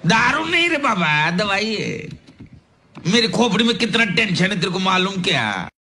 दारू नहीं रे बाबा, दवाई है। मेरी खोपड़ी में कितना टेंशन है तेरे को मालूम क्या?